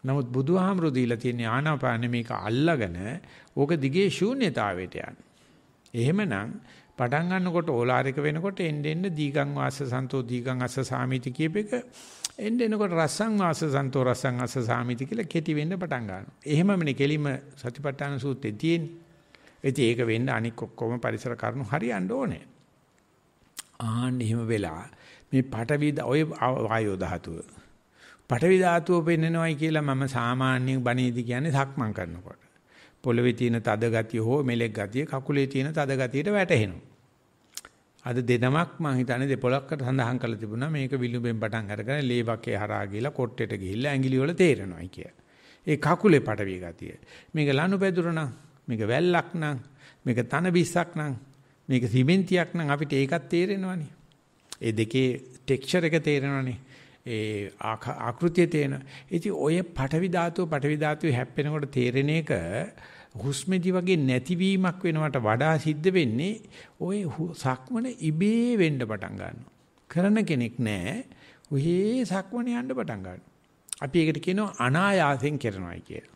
නමුත් බුදුහාමුදුරු දීලා තියෙන ආනාපානෙ මේක අල්ලගෙන ඕක දිගේ ශූන්‍යතාවයට යන. එහෙමනම් පටන් ගන්නකොට ඕලාරික වෙනකොට එන්න දීගං වාස සන්තෝ දීගං අස්ස සාමිති කියපේක එන්නකොට රසං වාස සන්තෝ රසං අස්ස සාමිති කියලා කෙටි වෙන්න පටන් ගන්නවා. එහෙමමනේ කෙලිම සතිපට්ඨාන සූත්‍රයේ තියෙන්නේ. ඉතින් ඒක වෙන්න අනික් ඔක්කොම පරිසර කරුණු හරියන්න ඕනේ. එහෙම වෙලා මේ පඨවි ඔය වායෝ ධාතුව පඨවි ධාතුව පෙන්නනවායි කියලා මම සාමාන්‍යයෙන් බණේදී කියන්නේ සක්මන් කරනකොට. පොළවේ තියෙන තද ගතිය හෝ මෙලෙක් ගතිය කකුලේ තියෙන තද ගතියට වැටෙනවා. අද දෙනමක් මම හිතන්නේ දෙපොලක්කට සඳහන් කරලා තිබුණා මේක විලුඹෙන් පටන් අරගෙන ලේවකේ හරහා ගිහලා කොට්ටෙට ගිහිල්ලා ඇඟිලි වල තේරෙනවායි කිය. ඒ කකුලේ පටවි ගතිය. මේක ලනුපැදුර නම් මේක වැල්ලක් නම් මේක තන බිස්සක් නම් මේක සිමෙන්තියක් නම් අපිට ඒකත් තේරෙනවනේ. ඒ දෙකේ ටෙක්ස්චර් එක තේරෙනවනේ. ඒ ආකෘතිය තේරෙනවා. ඉතින් ඔය පටවි ධාතුව හැප්පෙනකොට තේරෙන එක හුස්මෙදි වගේ නැතිවීමක් වෙනවට වඩා සිද්ධ වෙන්නේ ඔය සක්මන ඉබේ වෙන්න පටන් ගන්නවා. කරන කෙනෙක් නැහැ. ඔහේ සක්මන යන්න පටන් ගන්නවා. අපි ඒකට කියනවා අනායාසයෙන් කරනවායි කියලා.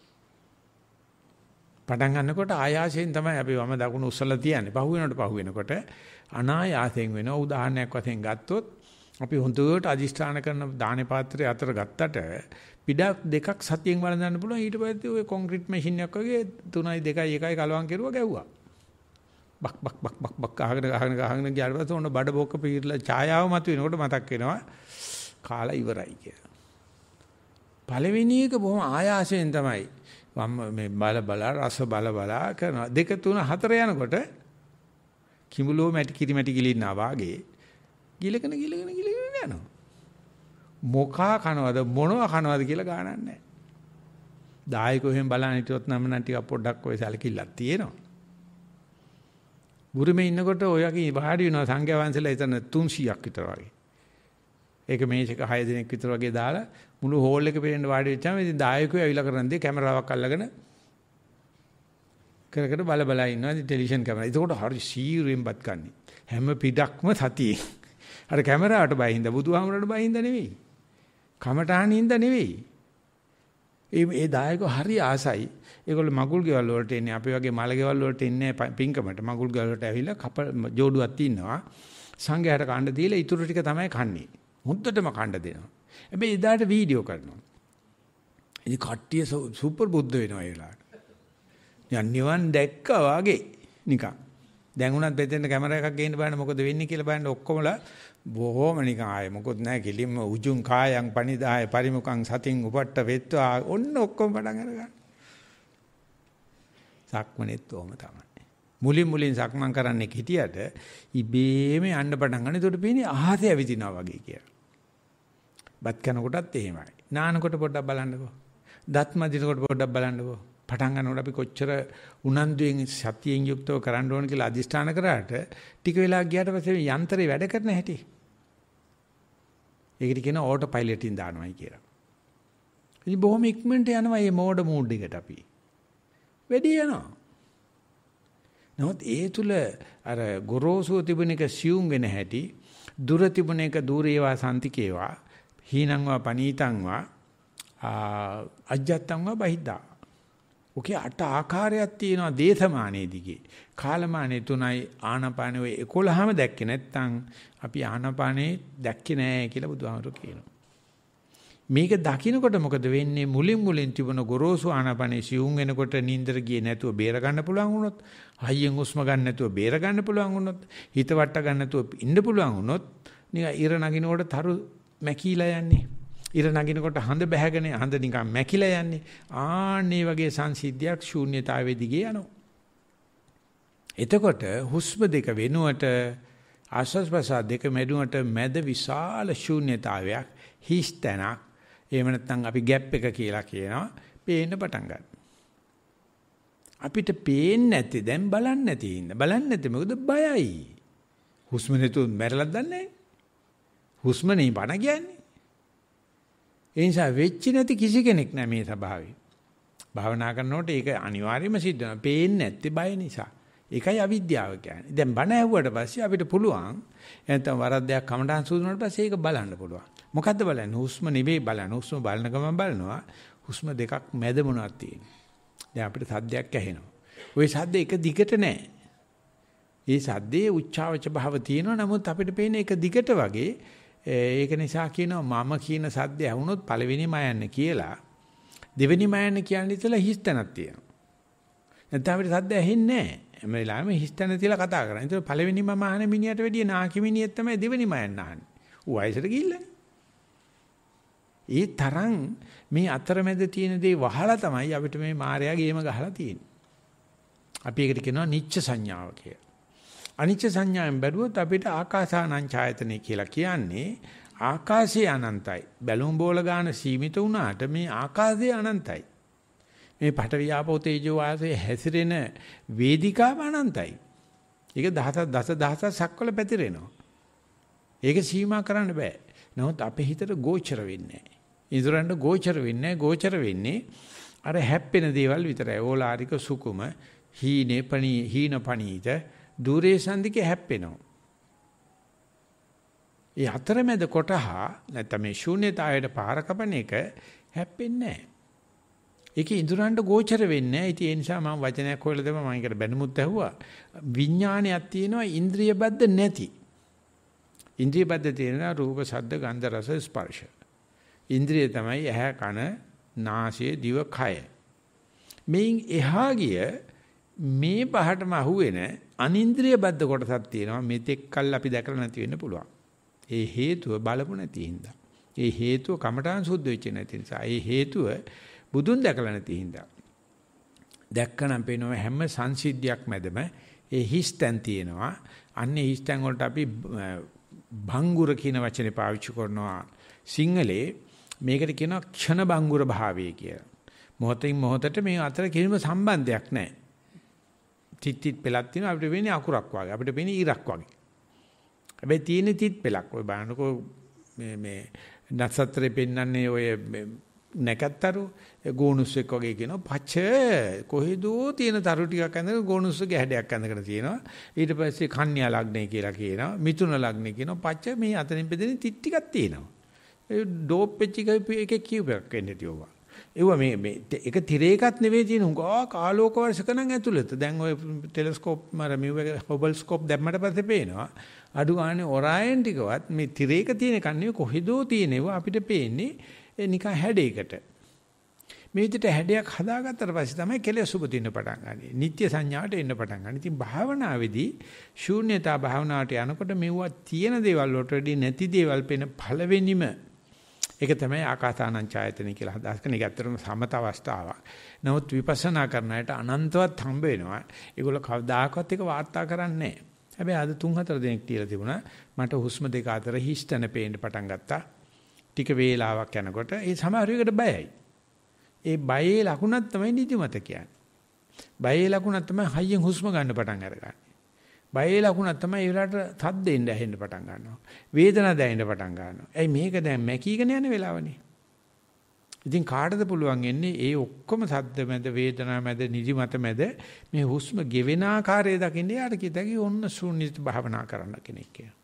පටන් ගන්නකොට ආයාසයෙන් තමයි අපි වම දකුණු උස්සලා තියන්නේ. පහු වෙනකොට අනායාසයෙන් වෙනවා. උදාහරණයක් වශයෙන් ගත්තොත් අපි හොඳට අදිෂ්ඨාන කරන දානේ පාත්‍රය අතර ගත්තට පිටක් දෙකක් සතියෙන් වළඳන්න පුළුවන්. ඊට පස්සේ ඔය කොන්ක්‍රීට් මැෂින් එකක් වගේ 3යි 2යි 1යි කලවම් කෙරුවා ගැව්වා. බක් බක් බක් බක් බක් ගහගෙන ගියාට පස්සේ ඔන්න බඩ බොක්ක පීරලා ඡායාව මත වෙනකොට මතක් වෙනවා කාලා ඉවරයි කියලා. පළවෙනි එක බොහොම ආයාසයෙන් තමයි මේ බල රස බල කරනවා. 2 3 4 යනකොට කිඹුලෝ මැටි කිරි මැටි ගිලින්නා වාගේ ගිලගෙන යනවා. මොකා කනවද මොනවා කනවද කියලා ගානක් නැහැ. දායකෝ එහෙම බලන්න හිටියොත් නම් ටික පොඩ්ඩක් ඔය සැලකිල්ලක් තියෙනවා. බුරුමේ ඉන්නකොට ඔයගේ වාඩි වෙනවා සංඝයා වහන්සේලා එතන 300ක් විතර වගේ. ඒක මේසෙක 6 දිනක් විතර වගේ දාලා මුළු හෝල් එක පිරෙන්න වාඩි වෙච්චාම ඉතින් දායකයෝ ඇවිල්ලා කරන්නේ කැමරාවක් අල්ලගෙන කර බල ඉන්නවා ටෙලිවිෂන් කැමරා. ඒකට හරි සීරුවෙන්පත් ගන්නේ. හැම පිටක්ම සතියේ. අර කැමරාවට බයින්ද බුදුහාමරට බයින්ද නෙවෙයි. කමටහනින්ද නෙවෙයි. ඒ දායකෝ හරි ආසයි. ඒගොල්ලෝ මගුල් ගෙවල් වලට එන්නේ අපි වගේ මල ගෙවල් වලට එන්නේ පින්කමට. මගුල් ගෙවල් වලට ඇවිල්ලා ජෝඩුවක් ඉන්නවා. සංඝයාට කණ්ඩ දීලා ඊටු ටික තමයි කන්නේ. මුද්දටම කණ්ඩ දෙනවා. හැබැයි එදාට වීඩියෝ කරනවා. ඉතින් කට්ටිය සුපර් බුද්ධ වෙනවා ඒ වෙලාවට. නිවන් දැක්කා වගේ නිකන්. දැන් උනත් බෙදෙන්න කැමරා එකක් ගේන්න බලන්න මොකද වෙන්නේ කියලා බලන්න ඔක්කොමලා බොහොම නිකන් ආයේ මොකොත් නැහැ කිලිම උජුං කායං පනිදාය පරිමුඛං සතින් උපට්ඨ වෙත්වා ඔන්න ඔක්කොම පටන් අරගන්න. සක්මනේත් ඕම තමයි. මුලින් සක්මන් කරන්නේ හිටියට ඉබේම යන්න පටන් ගන්න. ඒකට පේන්නේ අහසේ ඇවිදිනවා වගේ කියලා. බත් කනකොටත් එහෙමයි. නානකොට පොඩ්ඩක් බලන්නකෝ. දත් මදිනකොට පොඩ්ඩක් බලන්නකෝ. පටන් ගන්නකොට අපි කොච්චර උනන්දුවෙන් සතියෙන් යුක්තව කරන්න ඕන කියලා අදිෂ්ඨාන කරාට ටික වෙලා ගියාට පස්සේ යන්ත්‍රේ වැඩ කරන හැටි. ඒකට කියන ඕටෝ පයිලට් එකෙන් දානවායි කියලා. ඉතින් බොහොම ඉක්මනට යනවා මේ මෝඩ මූඩ් එකට අපි. වැඩි යනවා. නමුත් ඒ තුල අර ගොරෝසුව තිබුණ එක සියුම් වෙන හැටි, දුර තිබුණ එක දූරේවා සම්තිකේවා, හීනංවා පනීතංවා අජ්ජත්තංවා බහිද්දා. ඔකේ 8 ආකාරයක් තියෙනවා දේශමානයේ දිගේ. කාලමානයේ 3යි ආනාපානෙ ඔය 11ම දැක්කේ නැත්නම් අපි ආනාපානෙ දැක්කේ නැහැ කියලා බුදුහාමුදුරුවෝ කියනවා. මේක දකින්නකොට මොකද වෙන්නේ? මුලින් තිබුණ ගොරෝසු ආනාපානෙ සිවුම් වෙනකොට නින්දර ගියේ නැතුව බේර ගන්න පුළුවන් වුණොත්, හයියෙන් හුස්ම ගන්න නැතුව බේර ගන්න පුළුවන් වුණොත්, හිත වට ගන්න නැතුව ඉන්න පුළුවන් වුණොත්, නිකන් ඉර නගිනකොට තරු මැකිලා යන්නේ. ඉර නගිනකොට හඳ බැහැගෙන හඳ නිකන් මැකිලා යන්නේ. ආන්නේ වගේ සංසිද්ධියක් ශූන්‍යතාවයේ දිගේ යනවා. එතකොට හුස්ම දෙක වෙනුවට ආශ්වාස ප්‍රශ්වාස දෙක මෙදුවට මැද විශාල ශූන්‍යතාවයක් හිස්තැනක්. එහෙම නැත්නම් අපි ગેප් එක කියලා කියනවා. පේන්න පටන් ගන්නවා. අපිට පේන්නේ නැති දැන් බලන්නේ නැති ඉන්න. බලන්නේ නැති මොකද බයයි. හුස්ම නැතුව මැරෙලක් දන්නේ නැහැ. හුස්ම නේ බණ කියන්නේ. ඒ නිසා වෙච්ච නැති කිසි කෙනෙක් නැහැ මේ ස්වභාවය. භාවනා කරනකොට ඒක අනිවාර්යයෙන්ම සිද්ධ වෙනවා. පේන්නේ නැත්තේ බය නිසා. ඒකයි අවිද්‍යාව කියන්නේ. දැන් බණ ඇහුවට පස්සේ අපිට පුළුවන් නැත්නම් වරද්දයක් කමටහන් සූදුනාට පස්සේ ඒක බලන්න පුළුවන්. මොකද්ද බලන්නේ? හුස්ම නෙවෙයි බලන්නේ. හුස්ම බලන ගමන් බලනවා. හුස්ම දෙකක් මැද මොනවද තියෙන්නේ? දැන් අපිට සද්දයක් ඇහෙනවා. ওই සද්ද එක දිගට නැහැ. ඒ සද්දේ උච්චාවච භාව තියෙනවා. නමුත් අපිට පේන එක දිගට වගේ. ඒක නිසා කියනවා මම කියන සද්ද ඇහුනොත් පළවෙනිම යන්නේ කියලා. දෙවෙනිම යන්නේ කියන්නේ ඉතලා හිස්තනක් තියෙනවා. නැත්නම් අපිට සද්ද ඇහෙන්නේ නැහැ. හැම වෙලාවෙම හිස්තන තියලා කතා කරන්නේ. ඒතර පළවෙනිම අහන මිනිහට වැඩිය නාකි මිනිහෙක් තමයි දෙවෙනිම යන්න අහන්නේ. ඌ වයසට ගිහිල්ලානේ. ඒ තරම් මේ අතරමැද තියෙන දේ වහලා තමයි අපිට මේ මායя ගේම ගහලා තියෙන්නේ. අපි ඒකට කියනවා නිච්ච සංඥාව කියලා. අනිච්ච සංඥාවෙන් බැලුවොත් අපිට ආකාසානං ඡායතනෙ කියලා කියන්නේ ආකාශය අනන්තයි. බැලුම් බෝල ගන්න සීමිත වුණාට මේ ආකාශය අනන්තයි. මේ පඨවි ආපෝ තේජෝ වාසයේ හැසිරෙන වේදිකාව අනන්තයි. ඒක දස සක්වල පැතිරෙනවා. ඒක සීමා කරන්න බෑ. නමුත් අපේ හිතට ගෝචර වෙන්නේ නැහැ. ඉදරන්ට ගෝචර වෙන්නේ නැහැ. ගෝචර වෙන්නේ අර හැප්පෙන දේවල් විතරයි. ඕලාරික සුකුම හීන පණීත දුරේ සන්දිකේ හැප්පෙනවා. ඒ අතරමැද කොටහ නැත්නම් මේ ශූන්‍යතාවයට පාර කපන එක හැප්පෙන්නේ නැහැ. ඒකේ ඉදරන්ට ගෝචර වෙන්නේ නැහැ. ඉතින් ඒ නිසා මම වචනයක් හොයලා දෙම මම ඒකට බැනුමුත් ඇහුවා. විඥානයක් තියෙනවා ඉන්ද්‍රිය බද්ධ නැති. ඉන්ද්‍රිය බද්ධ තියෙනවා රූප, ශබ්ද, ගන්ධ, රස, ස්පර්ශ. ඉන්ද්‍රිය තමයි ඇහැ, කන, නාසය, දිව, කය. මේන් එහා ගිය මේ පහටම අහුවෙන අනින්ද්‍රිය බද්ධ කොටසක් තියෙනවා. මෙතෙක් කල් අපි දැකලා නැති වෙන්න පුළුවන්. ඒ හේතුව බලපු නැති හින්දා. ඒ හේතුව කමඨාන් සුද්ධ වෙච්ච නැති නිසා. ඒ හේතුව බුදුන් දැකලා නැති හින්දා. දැක්කනම් පේනවා හැම සංසිද්ධියක් මැදම ඒ හිස්තැන් තියෙනවා. අන්නේ හිස්තැන් වලට අපි භංගුර කියන වචනේ පාවිච්චි කරනවා. සිංහලේ මේකට කියනවා ක්ෂණ භංගුර භාවය කියලා. මොහොතින් මොහොතට මේ අතර කිසිම සම්බන්ධයක් නැහැ. තිත් පෙලක් තියෙනවා අපිට වෙන්නේ අකුරක් වගේ. අපිට වෙන්නේ ඊරක් වගේ. හැබැයි තියෙන තිත් පෙලක්. ඔය බලන්නකෝ මේ නක්ෂත්‍රේ පෙන්වන්නේ ඔය නැකත්තරු ගෝනුස්සෙක් වගේ කියනවා. පච්ච කොහෙදෝ තියෙන තරු ටිකක් ඇඳගෙන ගෝනුස්සගේ හැඩයක් ඇඳගෙන තියෙනවා. ඊට පස්සේ කන්‍යා ලග්නේ කියලා කියනවා. මිථුන ලග්නේ කියනවා. පච්ච මේ අතරින් බෙදෙන තිත් ටිකක් තියෙනවා. ඒ ඩෝප් වෙච්ච එකේ කියුබක් වෙන්නේ තියෝවා. ඒවා මේ එක තිරේකත් නෙවෙයි තියෙන උගා කාලෝක වර්ෂක නම් ඇතුළත. දැන් ඔය ටෙලස්කෝප් මර මියුවේ හබල් ස්කෝප් දැම්මට පස්සේ පේනවා. අඩු ගානේ ඔරායන් ටිකවත් මේ තිරේක තියෙන එකක් නෙවෙයි කොහෙදෝ තියෙනවා අපිට පේන්නේ නිකන් හැඩයකට. මේ විදිහට හැඩයක් හදාගත්තට පස්සේ තමයි කෙලෙස් උපදින්න පටන් ගන්නේ. නිත්‍ය සංඥාවට එන්න පටන් ගන්න. ඉතින් භාවනාවේදී ශූන්‍යතා භාවනාවට යනකොට මෙවුවා තියෙන දේවල් වලට වැඩි නැති දේවල් පේන පළවෙනිම ඒක තමයි ආකාසානං ඡායතනෙ කියලා හදාස් කරන. ඒක ඇත්තටම සමත අවස්ථාවක්. නමුත් විපස්සනා කරන අයට අනන්තවත් හම්බ වෙනවා. ඒගොල්ලෝ කවදාකවත් ඒක වාර්තා කරන්නේ නැහැ. හැබැයි අද 3-4 දෙනෙක් කියලා තිබුණා. මට හුස්ම දෙක අතර හිස්තන පේන්න පටන් ගත්තා. ටික වේලාවක් යනකොට ඒ සමහරවිකට බයයි. ඒ බයේ ලකුණක් තමයි නිදිමත කියන්නේ. බයේ ලකුණක් තමයි හයියෙන් හුස්ම ගන්න පටන් අරගන්නේ. බයේ ලකුණක් තමයි ඒ වෙලාවට තද්දෙන්න ඇහෙන්න පටන් ගන්නවා. වේදනාව දැනෙන්න පටන් ගන්නවා. ඇයි මේක දැන් මැකීගෙන යන වෙලාවනේ. ඉතින් කාටද පුළුවන් එන්නේ ඒ ඔක්කොම සද්ද මැද, වේදනාව මැද, නිදිමත මැද මේ හුස්ම ගෙවෙන ආකාරය දකින්න යාට කිතකි ඔන්න ශූන්‍යත භාවනා කරන්න කෙනෙක් කියලා.